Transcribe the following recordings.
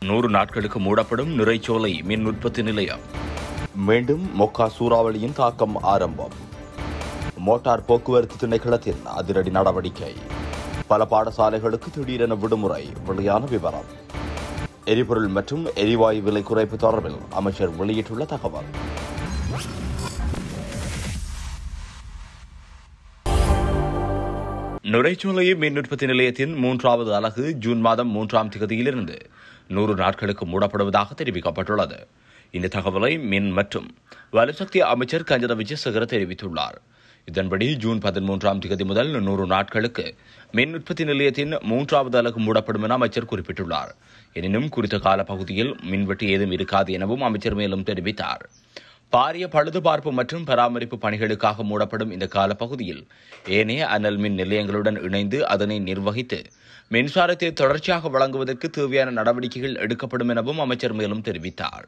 100 நாட்களுக்கு மூடப்படும் நிறைச்சோலை மின் உற்பத்தி நிலையம். மீண்டும் மொக்கா சூறாவளியின் தாக்கம் ஆரம்பம். மோட்டார் போக்குவரத்து திணைக்களத்தின் அதிரடி நடவடிக்கை. பல பாடசாலைகளுக்கு திடீரென விடுமுறை. வெளியான விவரம். எரிபொருள் மற்றும் எரிவாயு விலை குறைப்பு தொடர்பில் அமைச்சர் வெளியிட்டுள்ள தகவல். நுரைச்சோலை மின் உற்பத்தி நிலையத்தின் 3வது அலகு ஜூன் மாதம் 3ஆம் தேதியிலிருந்து 100 நாட்களுக்கு மூடப்படுவதாக தெரிவிக்கப்பட்டுள்ளது. இந்த தகவலை மின் மற்றும் வலுசக்தி அமைச்சர் கஞ்சன விஜயசேகர தெரிவித்துள்ளார். இதன்படி ஜூன் 13ஆம் தேதி முதல் 100 நாட்களுக்கு மின் உற்பத்தி நிலையத்தின் 3வது அலகு மூடப்படும் என அமைச்சர் குறிப்பிட்டுள்ளார். எனினும் குறித்த காலப்பகுதியில் மின்வெட்டு ஏதும் இருக்காது எனவும் அமைச்சர் மேலும் தெரிவித்தார். பாரிய பழுதுபார்ப்பு மற்றும் பராமரிப்பு பணிகளுக்காக மூடப்படும் இந்த காலப்பகுதியில் ஏனைய அனல் மின் நிலையங்களுடன் இணைந்து அதனை நிர்வகித்து மின்சாரத்தை தொடர்ச்சியாக வழங்குவதற்கு தேவையான நடவடிக்கைகள் எடுக்கப்படும் எனவும் அமைச்சர் மேலும் தெரிவித்தார்.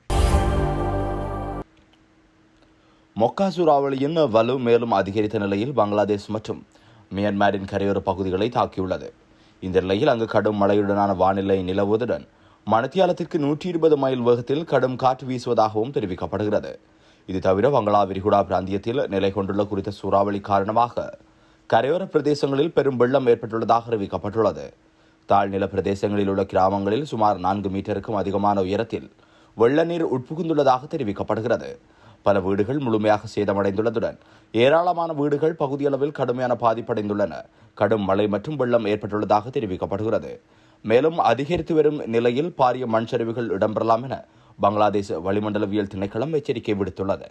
மொக்கா சூறாவளியின் வலு மேலும் அதிகரித்த நிலையில் பங்களாதேஷ் மற்றும் மியான்மரின் கரையோர பகுதிகளை தாக்கியுள்ளது. இந்த நிலையில் அங்கு கடும் மழையுடனான வானிலை நிலவுவதுடன் மணித்தியாலத்திற்கு 120 மைல் வேகத்தில் கடும் காற்று வீசுவதாகவும் தெரிவிக்கப்படுகிறது. இது தவிர வங்களா விரிகுடா பிராந்தியத்தில் நிலை கொண்டுள்ள குறித்த சூறாவளி காரணமாக கரையோர பிரதேசங்களில் பெரும் வெள்ளம் ஏற்பட்டுள்ளதாக அறிவிக்கப்பட்டுள்ளது. தாழ்நில பிரதேசங்களில் உள்ள கிராமங்களில் சுமார் 4 மீட்டருக்கும் அதிகமான உயரத்தில் வெள்ள நீர் உட்புகுந்துள்ளதாக தெரிவிக்கப்படுகிறது. பல வீடுகள் முழுமையாக சேதமடைந்துள்ளதுடன் ஏராளமான வீடுகள் பகுதியளவில் கடுமையான பாதிப்படைந்துள்ளன. கடும் மழை மற்றும் வெள்ளம் ஏற்பட்டுள்ளதாக தெரிவிக்கப்படுகிறது. மேலும் அதிகரித்து வரும் நிலையில் பாரிய மண் சரிவுகள் இடம்பெறலாம் என பங்களாதேஷ் வளிமண்டலவியல் திணைக்களம் எச்சரிக்கை விடுத்துள்ளது.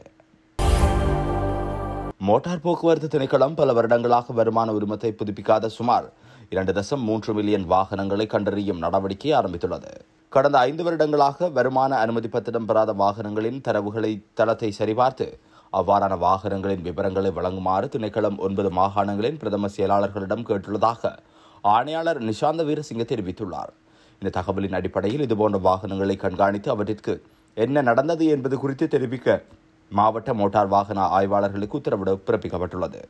மோட்டார் போக்குவரத்து திணைக்களம் பல வருடங்களாக வருமான உரிமத்தை புதுப்பிக்காத சுமார் 2.3 மில்லியன் வாகனங்களை கண்டறியும் நடவடிக்கை ஆரம்பித்துள்ளது. கடந்த 5 வருடங்களாக வருமான அனுமதி பத்திரம் பெறாத வாகனங்களின் தளத்தை சரிபார்த்து அவ்வாறான வாகனங்களின் விவரங்களை வழங்குமாறு திணைக்களம் 9 மாகாணங்களின் பிரதம செயலாளர்களிடம் கேட்டுள்ளதாக ஆணையாளர் நிஷாந்த வீரசிங்க தெரிவித்துள்ளார். இந்த தகவலின் அடிப்படையில் இதுபோன்ற வாகனங்களை கண்காணித்து அவற்றிற்கு என்ன நடந்தது என்பது குறித்து தெரிவிக்க மாவட்ட மோட்டார் வாகன ஆய்வாளர்களுக்கு உத்தரவு பிறப்பிக்கப்பட்டுள்ளது.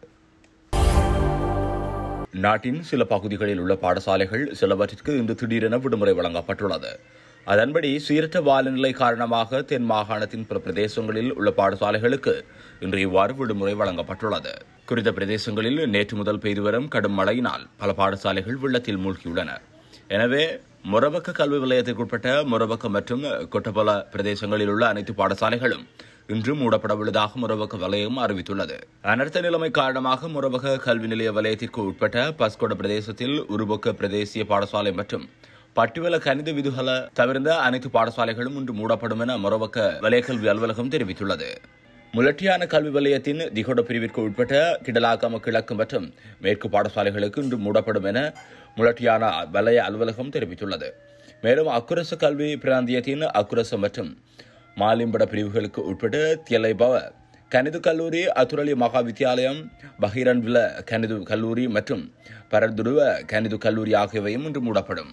நாட்டின் சில பகுதிகளில் உள்ள பாடசாலைகள் சிலவற்றிற்கு இன்று திடீரென விடுமுறை வழங்கப்பட்டுள்ளது. அதன்படி சீரற்ற வானிலை காரணமாக தென் மாகாணத்தின் பிற பிரதேசங்களில் உள்ள பாடசாலைகளுக்கு இன்று இவ்வாறு விடுமுறை வழங்கப்பட்டுள்ளது. குறித்த பிரதேசங்களில் நேற்று முதல் பெய்து வரும் கடும் மழையினால் பல பாடசாலைகள் வெள்ளத்தில் மூழ்கியுள்ளன. எனவே மொரவக்க கல்வி வலயத்திற்குட்பட்ட மொரவக்க மற்றும் கொட்டபல பிரதேசங்களில் உள்ள அனைத்து பாடசாலைகளும் இன்று மூடப்பட உள்ளதாக மொரவக்க வலயம் அறிவித்துள்ளது. அனர்த்த நிலைமை காரணமாக மொரவக்க கல்வி நிலைய வலயத்திற்கு உட்பட்ட பஸ்கொட பிரதேசத்தில் உருவக்க பிரதேசிய பாடசாலை மற்றும் பட்டிவல கணித விதுகல தவிர்ந்த அனைத்து பாடசாலைகளும் இன்று மூடப்படும் என மொரவக்க வலய கல்வி அலுவலகம் தெரிவித்துள்ளது. முலட்டியான கல்வி வலயத்தின் திகொட பிரிவிற்கு உட்பட்ட கிடலாக்கம கிழக்கு மற்றும் மேற்கு பாடசாலைகளுக்கு இன்று மூடப்படும் என முலட்டியான வலய அலுவலகம் தெரிவித்துள்ளது. மேலும் அக்குரச கல்வி பிராந்தியத்தின் அக்குரச மற்றும் மாலிம்பட பிரிவுகளுக்கு உட்பட்ட தியலைபவ கணித கல்லூரி, அத்துரலி மகா வித்தியாலயம், பஹீரன்வில கணித கல்லூரி மற்றும் பரதுருவ கணித கல்லூரி ஆகியவையும் இன்று மூடப்படும்.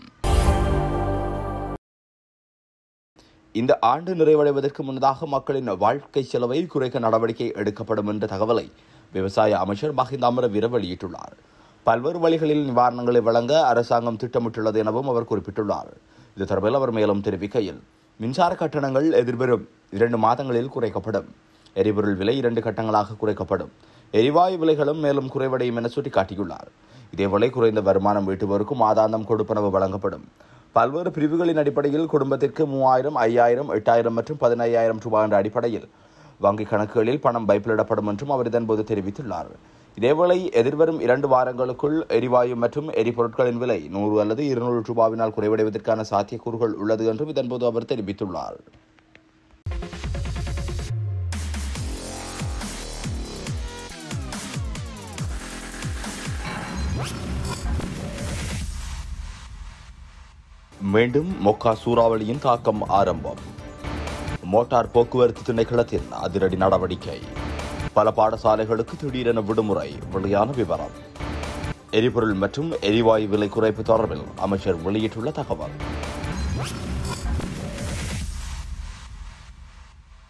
இந்த ஆண்டு நிறைவடைவதற்கு முன்னதாக மக்களின் வாழ்க்கை செலவை குறைக்க நடவடிக்கை எடுக்கப்படும் என்ற தகவலை விவசாய அமைச்சர் மஹிந்த அமரவீர வெளியிட்டுள்ளார். பல்வேறு வழிகளில் நிவாரணங்களை வழங்க அரசாங்கம் திட்டமிட்டுள்ளது எனவும் அவர் குறிப்பிட்டுள்ளார். இது தொடர்பில் அவர் மேலும் தெரிவிக்கையில், மின்சார கட்டணங்கள் எதிர்வரும் 2 மாதங்களில் குறைக்கப்படும். எரிபொருள் விலை 2 கட்டங்களாக குறைக்கப்படும். எரிவாயு விலைகளும் மேலும் குறைவடையும் என சுட்டிக்காட்டியுள்ளார். இதேவேளை குறைந்த வருமானம் ஈட்டுவோருக்கும் மாதாந்தம் கொடுப்பனவு வழங்கப்படும். பல்வேறு பிரிவுகளின் அடிப்படையில் குடும்பத்திற்கு 3000, 5000, 8000 மற்றும் 15000 ரூபாய் என்ற அடிப்படையில் வங்கிக் கணக்குகளில் பணம் வைப்பிலிடப்படும் என்றும் அவர் இதன்போது தெரிவித்துள்ளார். இதேவேளை எதிர்வரும் 2 வாரங்களுக்குள் எரிவாயு மற்றும் எரிபொருட்களின் விலை 100 அல்லது 200 ரூபாவினால் குறைவடைவதற்கான சாத்தியக்கூறுகள் உள்ளது என்றும் இதன்போது அவர் தெரிவித்துள்ளார். மீண்டும் மொக்கா சூறாவளியின் தாக்கம் ஆரம்பம். மோட்டார் போக்குவரத்து திணைக்களத்தின் அதிரடி நடவடிக்கை. பல பாடசாலைகளுக்கு திடீரென விடுமுறை. வெளியான விவரம். எரிபொருள் மற்றும் எரிவாயு விலை குறைப்பு தொடர்பில் அமைச்சர் வெளியிட்டுள்ள தகவல்.